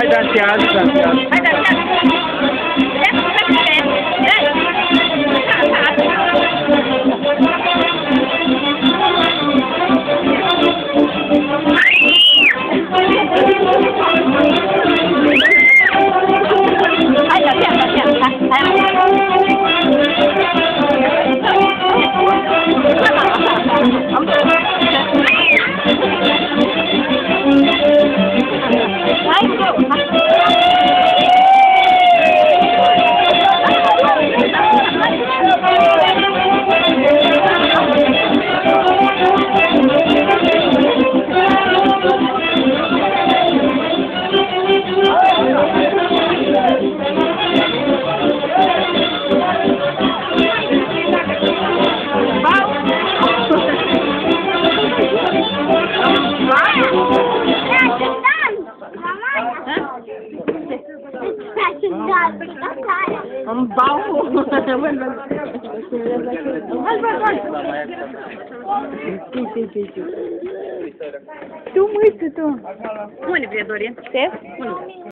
Hai, dansează, dansează. Hai, dansează. Am bau. Tu, măi, tu. Unde vrei, Dorin? Șef?